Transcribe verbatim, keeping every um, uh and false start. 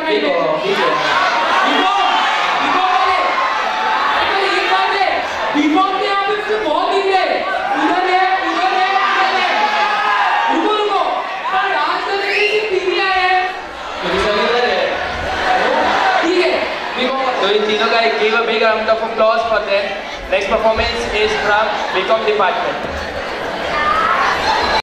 नहीं Vico, Vico. Vicco Vicco वाले अरे एक बात है विको के यहाँ पे उससे बहुत दिन है इधर है इधर है इधर है रुको रुको पर डांस करने के लिए तीन ही आए हैं मुझे सभी उधर है ठीक है विको तो इन तीनों का एक give a big round of applause for them. Next performance is from Bicom department.